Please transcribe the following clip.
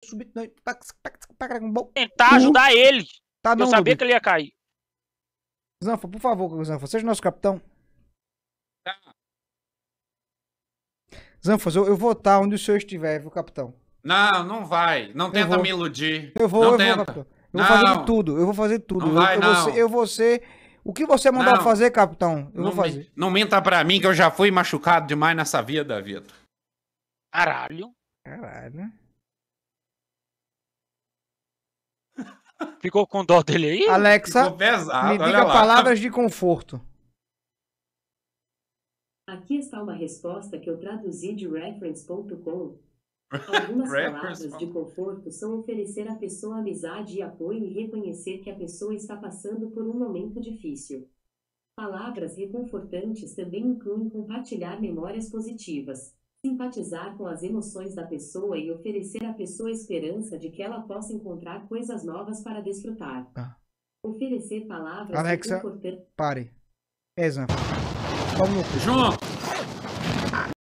subir. Tentar ajudar ele. Tá, Eu não, sabia Rubi. que ele ia cair. Zanfa, por favor, Zanfa, seja nosso capitão. Zanfa, eu vou estar onde o senhor estiver, viu, capitão? Não, não vai. Não tenta vou. me iludir. Eu vou, Não capitão. tenta. Eu vou fazer de Não, tudo, eu vou fazer tudo. não vai, não. Eu vou ser. O que você mandar Não. fazer, capitão, eu Não, vou fazer. não minta pra mim que eu já fui machucado demais nessa vida, Vitor. Caralho. Caralho. Ficou com dó dele aí? Alexa, Ficou pesado, me olha diga lá. palavras de conforto. Aqui está uma resposta que eu traduzi de reference.com. Algumas palavras de conforto são oferecer à pessoa amizade e apoio e reconhecer que a pessoa está passando por um momento difícil. Palavras reconfortantes também incluem compartilhar memórias positivas, simpatizar com as emoções da pessoa e oferecer à pessoa esperança de que ela possa encontrar coisas novas para desfrutar. Oferecer palavras Alexa, reconfortantes. pare. Zanfa. Vamos no cu. Junto.